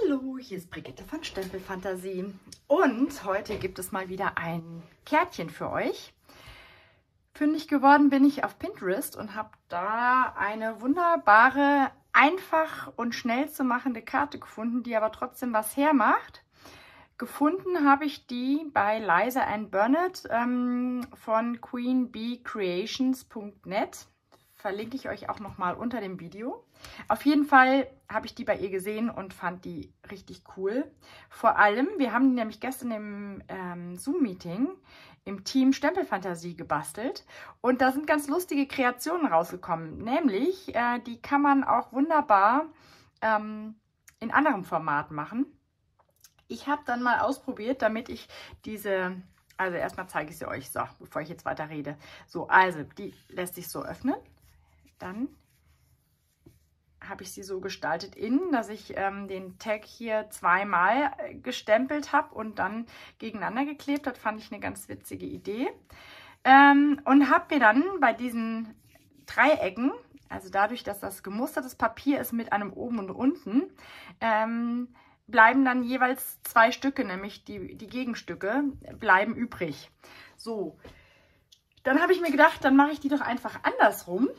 Hallo, hier ist Brigitte von Stempelfantasie und heute gibt es mal wieder ein Kärtchen für euch. Fündig geworden bin ich auf Pinterest und habe da eine wunderbare, einfach und schnell zu machende Karte gefunden, die aber trotzdem was hermacht. Gefunden habe ich die bei Liza Ann Burnett von queenbeecreations.net. Verlinke ich euch auch nochmal unter dem Video. Auf jeden Fall habe ich die bei ihr gesehen und fand die richtig cool. Vor allem, wir haben die nämlich gestern im Zoom-Meeting im Team Stempelfantasie gebastelt und da sind ganz lustige Kreationen rausgekommen. Nämlich, die kann man auch wunderbar in anderem Format machen. Ich habe dann mal ausprobiert, damit ich diese... Also erstmal zeige ich sie euch, so, bevor ich jetzt weiter rede. So, also die lässt sich so öffnen. Dann habe ich sie so gestaltet innen, dass ich den Tag hier zweimal gestempelt habe und dann gegeneinander geklebt habe. Fand ich eine ganz witzige Idee. Und habe mir dann bei diesen Dreiecken, also dadurch, dass das gemustertes Papier ist mit einem oben und unten, bleiben dann jeweils zwei Stücke, nämlich die Gegenstücke, bleiben übrig. So, dann habe ich mir gedacht, dann mache ich die doch einfach andersrum.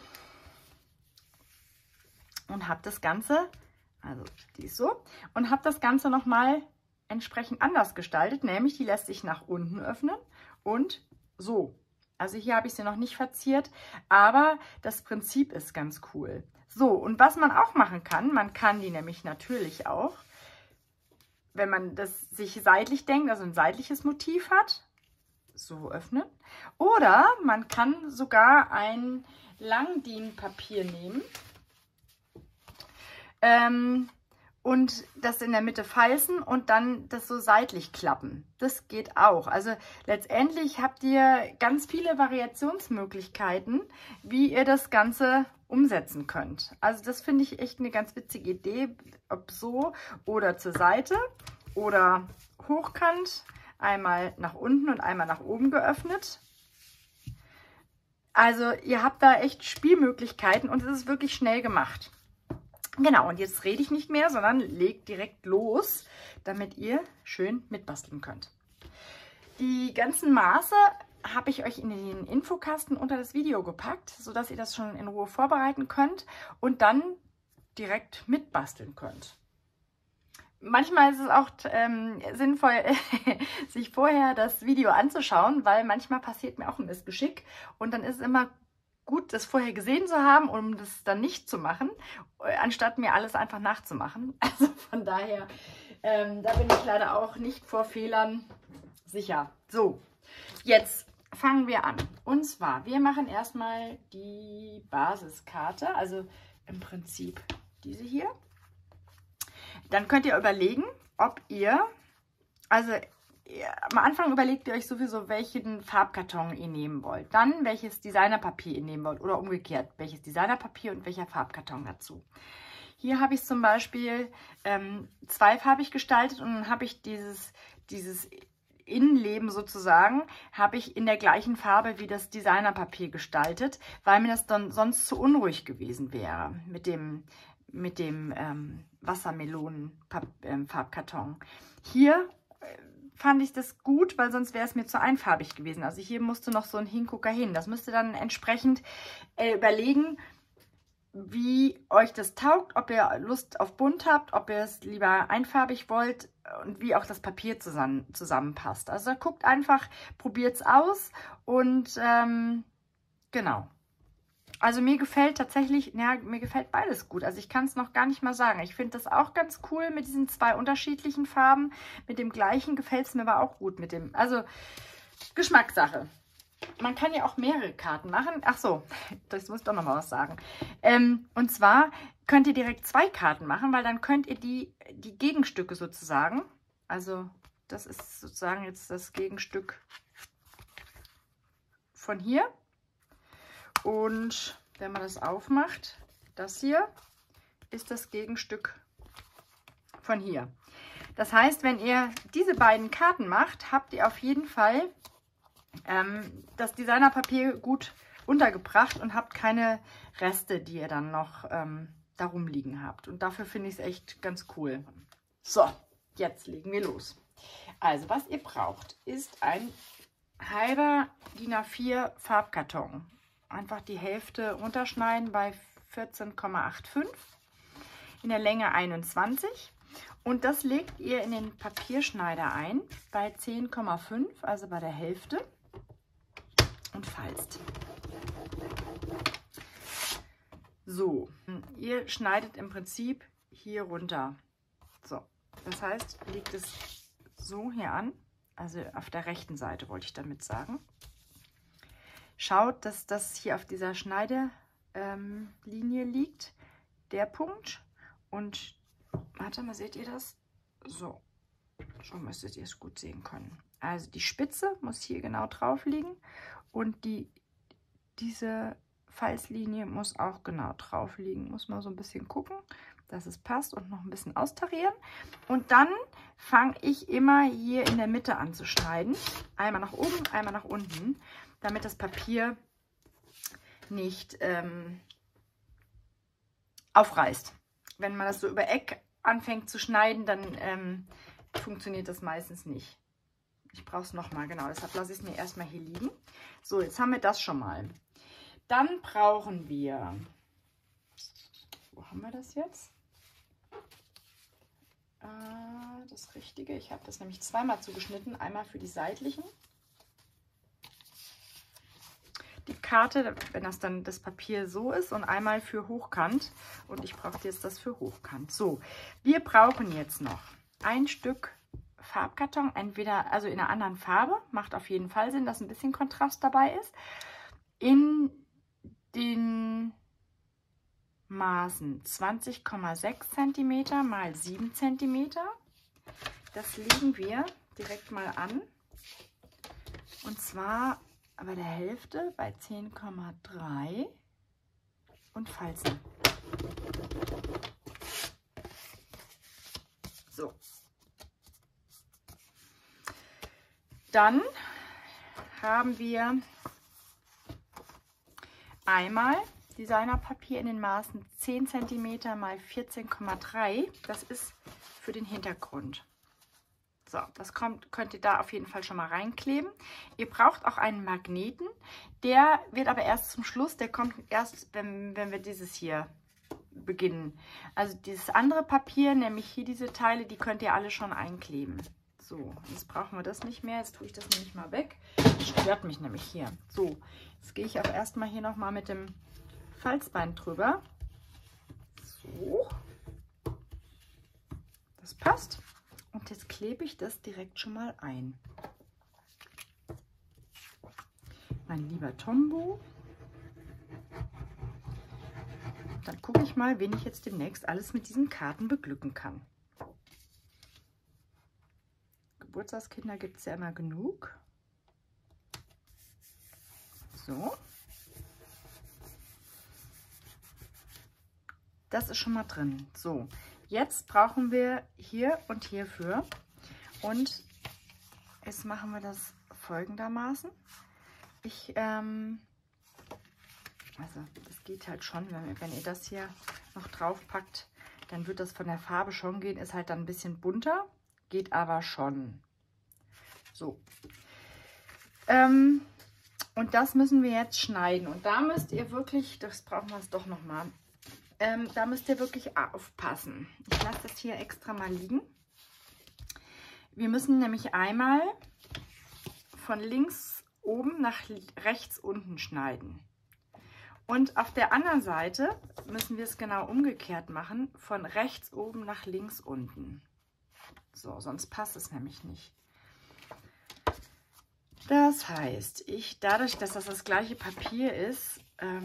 Und habe das Ganze, also die ist so, und habe das Ganze nochmal entsprechend anders gestaltet, nämlich die lässt sich nach unten öffnen und so. Also hier habe ich sie noch nicht verziert, aber das Prinzip ist ganz cool. So, und was man auch machen kann, man kann die nämlich natürlich auch, wenn man das sich seitlich denkt, also ein seitliches Motiv hat, so öffnen. Oder man kann sogar ein Langdien-Papier nehmen. Und das in der Mitte falzen und dann das so seitlich klappen. Das geht auch. Also letztendlich habt ihr ganz viele Variationsmöglichkeiten, wie ihr das Ganze umsetzen könnt. Also das finde ich echt eine ganz witzige Idee, ob so oder zur Seite oder hochkant, einmal nach unten und einmal nach oben geöffnet. Also ihr habt da echt Spielmöglichkeiten und es ist wirklich schnell gemacht. Genau, und jetzt rede ich nicht mehr, sondern legt direkt los, damit ihr schön mitbasteln könnt. Die ganzen Maße habe ich euch in den Infokasten unter das Video gepackt, sodass ihr das schon in Ruhe vorbereiten könnt und dann direkt mitbasteln könnt. Manchmal ist es auch sinnvoll, sich vorher das Video anzuschauen, weil manchmal passiert mir auch ein Missgeschick und dann ist es immer gut, das vorher gesehen zu haben, um das dann nicht zu machen, anstatt mir alles einfach nachzumachen. Also von daher, da bin ich leider auch nicht vor Fehlern sicher. So, jetzt fangen wir an. Und zwar, wir machen erstmal die Basiskarte, also im Prinzip diese hier. Dann könnt ihr überlegen, ob ihr, also am Anfang überlegt ihr euch sowieso, welchen Farbkarton ihr nehmen wollt. Dann, welches Designerpapier ihr nehmen wollt. Oder umgekehrt, welches Designerpapier und welcher Farbkarton dazu. Hier habe ich zum Beispiel zweifarbig gestaltet und dann habe ich dieses Innenleben sozusagen, habe ich in der gleichen Farbe wie das Designerpapier gestaltet, weil mir das dann sonst zu unruhig gewesen wäre mit dem Wassermelonen-Farbkarton. Hier fand ich das gut, weil sonst wäre es mir zu einfarbig gewesen. Also hier musste noch so ein Hingucker hin. Das müsst ihr dann entsprechend überlegen, wie euch das taugt, ob ihr Lust auf bunt habt, ob ihr es lieber einfarbig wollt und wie auch das Papier zusammenpasst. Also guckt einfach, probiert es aus und genau. Also mir gefällt tatsächlich, ja, mir gefällt beides gut. Also ich kann es noch gar nicht mal sagen. Ich finde das auch ganz cool mit diesen zwei unterschiedlichen Farben. Mit dem gleichen gefällt es mir aber auch gut mit dem, also Geschmackssache. Man kann ja auch mehrere Karten machen. Ach so, das muss ich doch noch mal was sagen. Und zwar könnt ihr direkt zwei Karten machen, weil dann könnt ihr die Gegenstücke sozusagen, also das ist sozusagen jetzt das Gegenstück von hier. Und wenn man das aufmacht, das hier ist das Gegenstück von hier. Das heißt, wenn ihr diese beiden Karten macht, habt ihr auf jeden Fall das Designerpapier gut untergebracht und habt keine Reste, die ihr dann noch da rumliegen habt. Und dafür finde ich es echt ganz cool. So, jetzt legen wir los. Also, was ihr braucht, ist ein halber DIN A4 Farbkarton. Einfach die Hälfte runterschneiden bei 14,85 in der Länge 21. Und das legt ihr in den Papierschneider ein bei 10,5, also bei der Hälfte, und falzt. So, ihr schneidet im Prinzip hier runter. So, das heißt, legt es so hier an, also auf der rechten Seite wollte ich damit sagen. Schaut, dass das hier auf dieser Schneidelinie liegt, der Punkt. Und warte mal, seht ihr das? So, schon müsstet ihr es gut sehen können. Also die Spitze muss hier genau drauf liegen und diese Falzlinie muss auch genau drauf liegen. Muss man so ein bisschen gucken, dass es passt und noch ein bisschen austarieren. Und dann fange ich immer hier in der Mitte an zu schneiden. Einmal nach oben, einmal nach unten, damit das Papier nicht aufreißt. Wenn man das so über Eck anfängt zu schneiden, dann funktioniert das meistens nicht. Ich brauche es nochmal, genau, deshalb lasse ich es mir erstmal hier liegen. So, jetzt haben wir das schon mal. Dann brauchen wir, wo haben wir das jetzt? Das Richtige, ich habe das nämlich zweimal zugeschnitten, einmal für die seitlichen. Die Karte, wenn das dann das Papier so ist, und einmal für hochkant. Und ich brauche jetzt das für hochkant. So, wir brauchen jetzt noch ein Stück Farbkarton, entweder also in einer anderen Farbe, macht auf jeden Fall Sinn, dass ein bisschen Kontrast dabei ist. In den Maßen 20,6 cm mal 7 cm. Das legen wir direkt mal an. Und zwar bei der Hälfte bei 10,3 und falzen. So. Dann haben wir einmal Designerpapier in den Maßen 10 cm mal 14,3. Das ist für den Hintergrund. So, das könnt ihr da auf jeden Fall schon mal reinkleben. Ihr braucht auch einen Magneten. Der wird aber erst zum Schluss, der kommt erst, wenn wir dieses hier beginnen. Also dieses andere Papier, nämlich hier diese Teile, die könnt ihr alle schon einkleben. So, jetzt brauchen wir das nicht mehr. Jetzt tue ich das nämlich mal weg. Das stört mich nämlich hier. So, jetzt gehe ich auch erstmal hier nochmal mit dem Falzbein drüber. So. Das passt. Und jetzt klebe ich das direkt schon mal ein. Mein lieber Tombow. Dann gucke ich mal, wen ich jetzt demnächst alles mit diesen Karten beglücken kann. Geburtstagskinder gibt es ja immer genug. So. Das ist schon mal drin. So, jetzt brauchen wir hier und hierfür. Und jetzt machen wir das folgendermaßen. Also das geht halt schon, wenn ihr das hier noch drauf packt, dann wird das von der Farbe schon gehen. Ist halt dann ein bisschen bunter, geht aber schon. So. Und das müssen wir jetzt schneiden. Und da müsst ihr wirklich, das brauchen wir es doch nochmal, da müsst ihr wirklich aufpassen. Ich lasse das hier extra mal liegen. Wir müssen nämlich einmal von links oben nach rechts unten schneiden. Und auf der anderen Seite müssen wir es genau umgekehrt machen, von rechts oben nach links unten. So, sonst passt es nämlich nicht. Das heißt, dadurch, dass das gleiche Papier ist,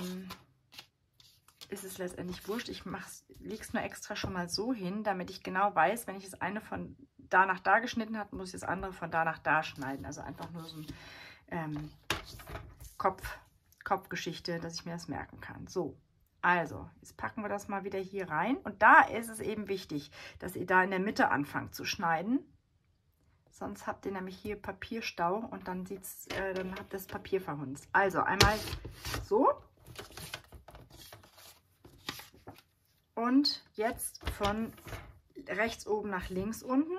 ist es letztendlich wurscht. Ich lege es nur extra schon mal so hin, damit ich genau weiß, wenn ich das eine von da nach da geschnitten habe, muss ich das andere von da nach da schneiden. Also einfach nur so ein Kopfgeschichte, dass ich mir das merken kann. So, also, jetzt packen wir das mal wieder hier rein. Und da ist es eben wichtig, dass ihr da in der Mitte anfangt zu schneiden. Sonst habt ihr nämlich hier Papierstau und dann habt das Papier verhunzt. Also einmal so. Und jetzt von rechts oben nach links unten.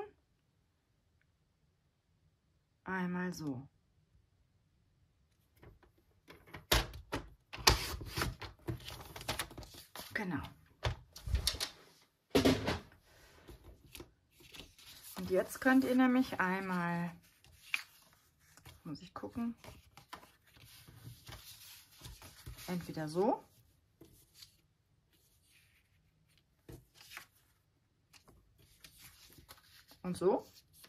Einmal so. Genau. Und jetzt könnt ihr nämlich einmal, muss ich gucken, entweder so und so.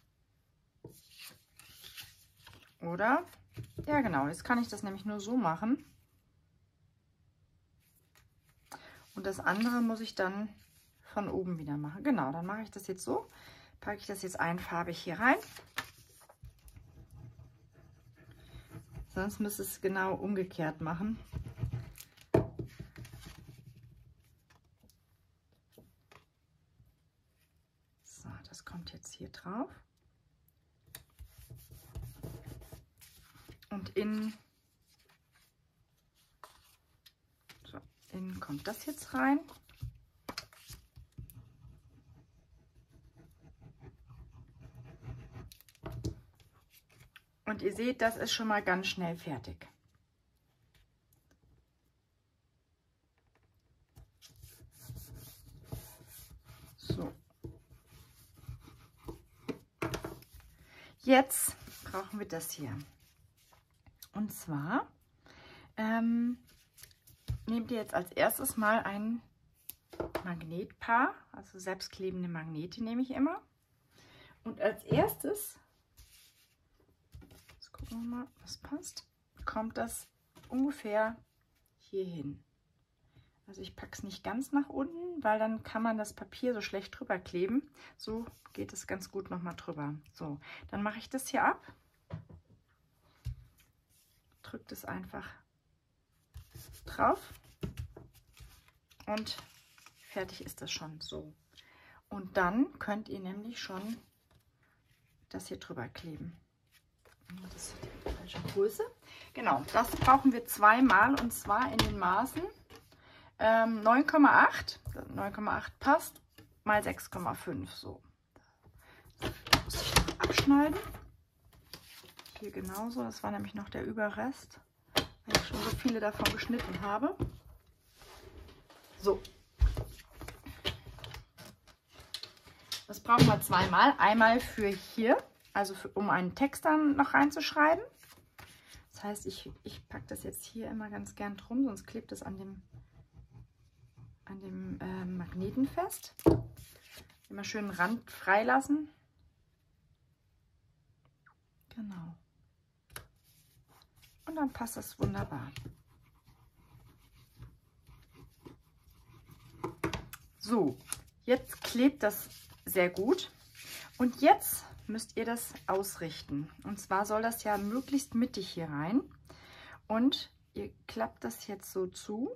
Oder, ja genau, jetzt kann ich das nämlich nur so machen. Und das andere muss ich dann von oben wieder machen. Genau, dann mache ich das jetzt so. Packe ich das jetzt einfarbig hier rein. Sonst müsste es genau umgekehrt machen. So, das kommt jetzt hier drauf. Und innen kommt das jetzt rein. Und ihr seht, das ist schon mal ganz schnell fertig. So. Jetzt brauchen wir das hier. Und zwar nehmt ihr jetzt als erstes mal ein Magnetpaar, also selbstklebende Magnete nehme ich immer. Und als erstes, jetzt gucken wir mal, was passt, kommt das ungefähr hier hin. Also ich packe es nicht ganz nach unten, weil dann kann man das Papier so schlecht drüber kleben. So geht es ganz gut nochmal drüber. So, dann mache ich das hier ab. Drückt es einfach drauf und fertig ist das schon so. Und dann könnt ihr nämlich schon das hier drüber kleben. Das ist die falsche Größe. Genau, das brauchen wir zweimal und zwar in den Maßen 9,8. 9,8 passt mal 6,5 so. Das muss ich noch abschneiden. Hier genauso, das war nämlich noch der Überrest, weil ich schon so viele davon geschnitten habe. So. Das brauchen wir zweimal. Einmal für hier, also um einen Text dann noch reinzuschreiben. Das heißt, ich packe das jetzt hier immer ganz gern drum, sonst klebt es an dem Magneten fest. Immer schön den Rand freilassen. Genau. Und dann passt das wunderbar. So, jetzt klebt das sehr gut. Und jetzt müsst ihr das ausrichten. Und zwar soll das ja möglichst mittig hier rein. Und ihr klappt das jetzt so zu.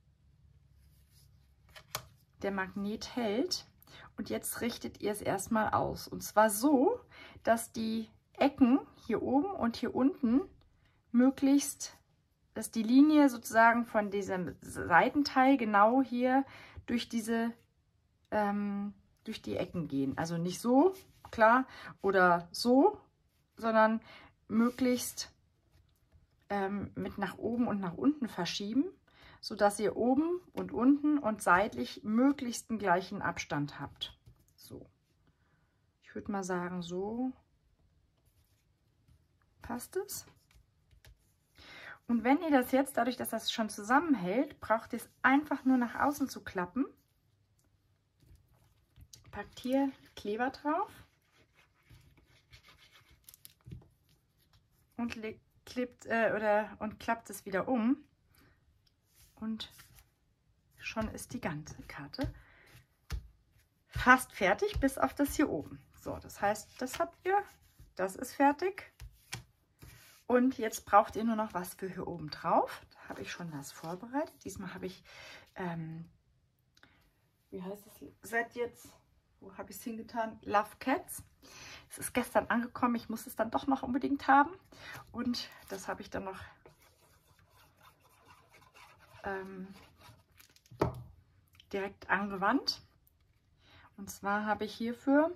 Der Magnet hält. Und jetzt richtet ihr es erstmal aus. Und zwar so, dass die Ecken hier oben und hier unten möglichst, dass die Linie sozusagen von diesem Seitenteil genau hier durch diese durch die Ecken gehen. Also nicht so, klar, oder so, sondern möglichst mit nach oben und nach unten verschieben, sodass ihr oben und unten und seitlich möglichst den gleichen Abstand habt. So. Ich würde mal sagen, so passt es. Und wenn ihr das jetzt, dadurch, dass das schon zusammenhält, braucht ihr es einfach nur nach außen zu klappen. Packt hier Kleber drauf und klappt es wieder um. Und schon ist die ganze Karte fast fertig, bis auf das hier oben. So, das heißt, das habt ihr, das ist fertig. Und jetzt braucht ihr nur noch was für hier oben drauf. Da habe ich schon was vorbereitet. Diesmal habe ich, wie heißt das? Seit jetzt, wo habe ich es hingetan? Love Cats. Es ist gestern angekommen. Ich muss es dann doch noch unbedingt haben. Und das habe ich dann noch direkt angewandt. Und zwar habe ich hierfür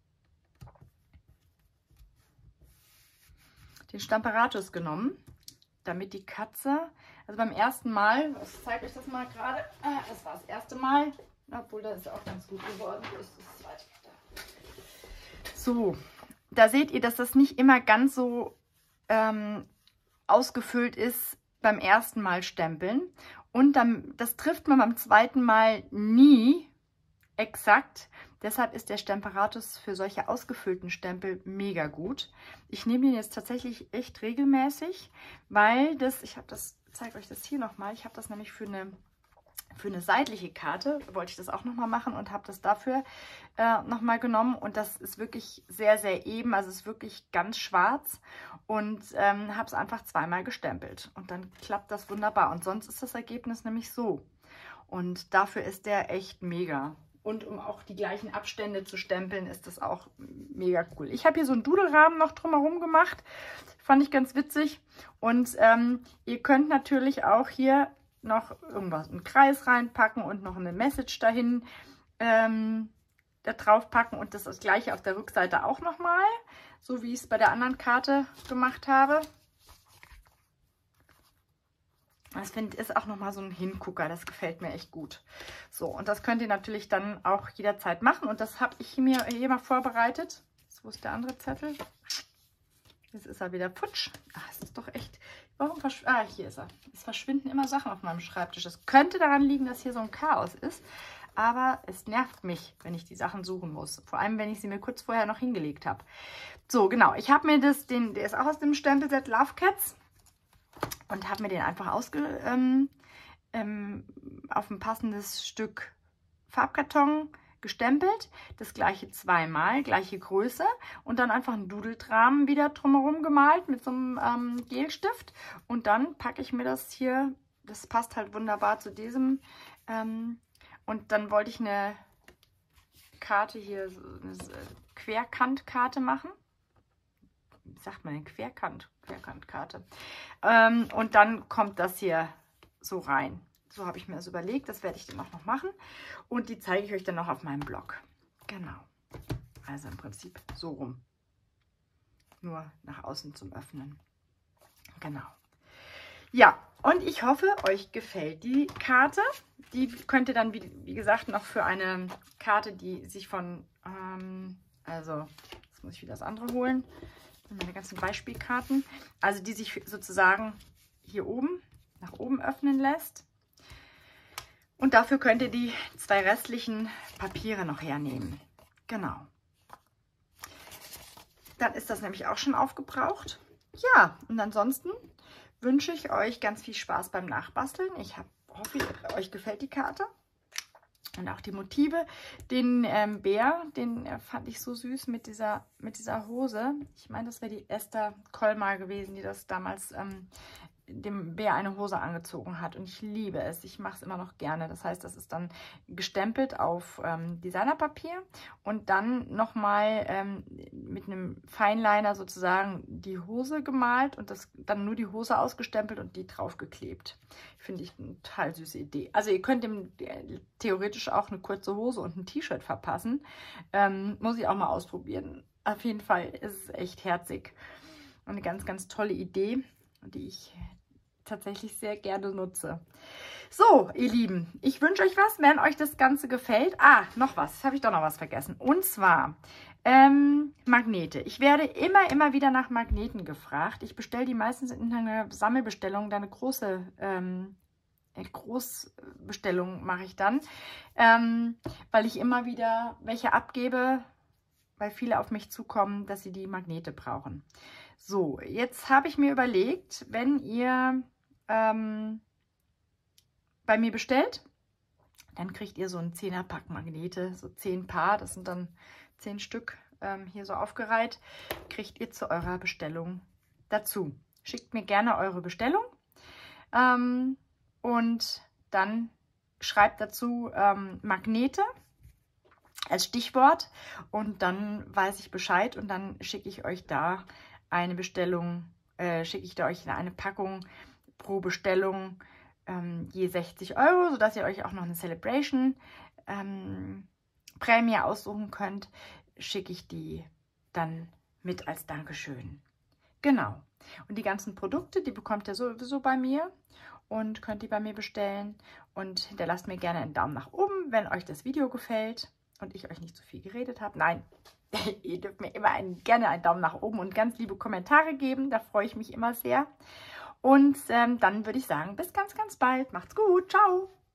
den Stamparatus genommen, damit die Katze, also beim ersten Mal, ich zeige euch das mal gerade, das war das erste Mal, obwohl das ist auch ganz gut geworden. Ist das zweite da. So, da seht ihr, dass das nicht immer ganz so ausgefüllt ist beim ersten Mal stempeln. Und dann, das trifft man beim zweiten Mal nie exakt. Deshalb ist der Stamparatus für solche ausgefüllten Stempel mega gut. Ich nehme ihn jetzt tatsächlich echt regelmäßig, weil das, ich zeige euch das hier nochmal, ich habe das nämlich für eine seitliche Karte, wollte ich das auch nochmal machen und habe das dafür nochmal genommen. Und das ist wirklich sehr, sehr eben, also es ist wirklich ganz schwarz und habe es einfach zweimal gestempelt. Und dann klappt das wunderbar. Und sonst ist das Ergebnis nämlich so. Und dafür ist der echt mega. Und um auch die gleichen Abstände zu stempeln, ist das auch mega cool. Ich habe hier so einen Dudelrahmen noch drumherum gemacht. Fand ich ganz witzig. Und ihr könnt natürlich auch hier noch irgendwas, einen Kreis reinpacken und noch eine Message dahin da drauf packen. Und das gleiche auf der Rückseite auch nochmal. So wie ich es bei der anderen Karte gemacht habe. Das ist auch nochmal so ein Hingucker, das gefällt mir echt gut. So, und das könnt ihr natürlich dann auch jederzeit machen. Und das habe ich mir hier mal vorbereitet. So, wo ist der andere Zettel? Jetzt ist er wieder futsch. Ach, es ist doch echt... Warum hier ist er. Es verschwinden immer Sachen auf meinem Schreibtisch. Es könnte daran liegen, dass hier so ein Chaos ist. Aber es nervt mich, wenn ich die Sachen suchen muss. Vor allem, wenn ich sie mir kurz vorher noch hingelegt habe. So, genau. Ich habe mir der ist auch aus dem Stempelset Love Cats. Und habe mir den einfach auf ein passendes Stück Farbkarton gestempelt. Das gleiche zweimal, gleiche Größe. Und dann einfach einen Dudelrahmen wieder drumherum gemalt mit so einem Gelstift. Und dann packe ich mir das hier, das passt halt wunderbar zu diesem. Und dann wollte ich eine Karte hier, so eine Querkantkarte machen. Wie sagt man denn? Querkantkarte. Und dann kommt das hier so rein. So habe ich mir das überlegt. Das werde ich dann auch noch machen. Und die zeige ich euch dann noch auf meinem Blog. Genau. Also im Prinzip so rum. Nur nach außen zum Öffnen. Genau. Ja, und ich hoffe, euch gefällt die Karte. Die könnt ihr dann, wie gesagt, noch für eine Karte, die sich von... also, jetzt muss ich wieder das andere holen. Meine ganzen Beispielkarten, also die sich sozusagen hier oben nach oben öffnen lässt. Und dafür könnt ihr die 2 restlichen Papiere noch hernehmen. Genau. Dann ist das nämlich auch schon aufgebraucht. Ja, und ansonsten wünsche ich euch ganz viel Spaß beim Nachbasteln. Ich hoffe, euch gefällt die Karte. Und auch die Motive. Den Bär, den fand ich so süß mit dieser Hose. Ich meine, das wäre die Esther Kolmar gewesen, die das damals dem Bär eine Hose angezogen hat. Und ich liebe es. Ich mache es immer noch gerne. Das heißt, das ist dann gestempelt auf Designerpapier und dann nochmal mit einem Feinliner sozusagen die Hose gemalt und dann nur die Hose ausgestempelt und die draufgeklebt. Finde ich eine total süße Idee. Also ihr könnt dem theoretisch auch eine kurze Hose und ein T-Shirt verpassen. Muss ich auch mal ausprobieren. Auf jeden Fall ist es echt herzig. Und eine ganz, ganz tolle Idee, die ich tatsächlich sehr gerne nutze. So, ihr Lieben, ich wünsche euch was, wenn euch das Ganze gefällt. Noch was, habe ich doch noch was vergessen. Und zwar Magnete. Ich werde immer wieder nach Magneten gefragt. Ich bestelle die meistens in einer Sammelbestellung, dann eine große Großbestellung mache ich dann, weil ich immer wieder welche abgebe, weil viele auf mich zukommen, dass sie die Magnete brauchen. So, jetzt habe ich mir überlegt, wenn ihr bei mir bestellt, dann kriegt ihr so einen 10er-Pack Magnete, so 10 Paar, das sind dann 10 Stück hier so aufgereiht, kriegt ihr zu eurer Bestellung dazu. Schickt mir gerne eure Bestellung und dann schreibt dazu Magnete als Stichwort und dann weiß ich Bescheid und dann schicke ich euch da eine Bestellung, schicke ich da euch eine Packung pro Bestellung je 60 €, sodass ihr euch auch noch eine Celebration Prämie aussuchen könnt, schicke ich die dann mit als Dankeschön. Genau. Und die ganzen Produkte, die bekommt ihr sowieso bei mir und könnt die bei mir bestellen. Und hinterlasst mir gerne einen Daumen nach oben, wenn euch das Video gefällt und ich euch nicht zu viel geredet habe. Nein, ihr dürft mir immer gerne einen Daumen nach oben und ganz liebe Kommentare geben. Da freue ich mich immer sehr. Und dann würde ich sagen, bis ganz, ganz bald. Macht's gut. Ciao.